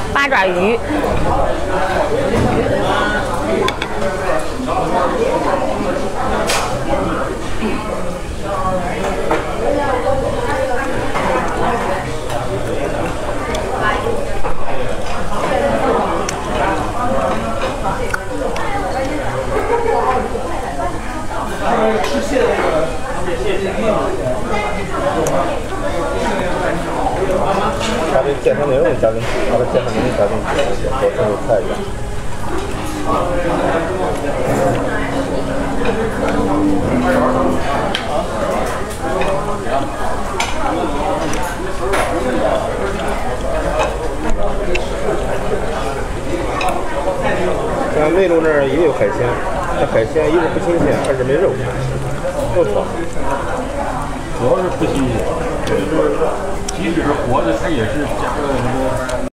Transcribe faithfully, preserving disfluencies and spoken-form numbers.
八爪鱼。 吃蟹的那个， 它的健康内容加进去，它的健康内容加进去，做成菜的。像内陆那儿也有海鲜，这海鲜一是不新鲜，二是没肉，不爽。 主要是不新鲜，就是即使是活的，它也是加了那个